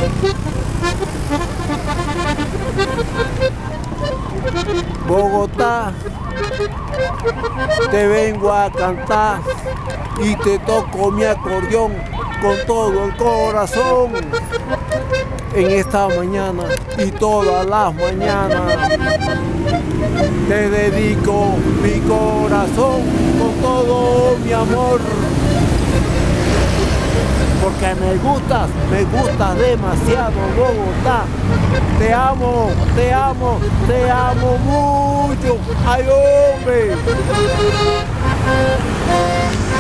Bogotá, te vengo a cantar y te toco mi acordeón con todo el corazón. En esta mañana y todas las mañanas te dedico mi corazón con todo mi amor. Porque me gusta demasiado Bogotá. Te amo, te amo, te amo mucho. ¡Ay, hombre!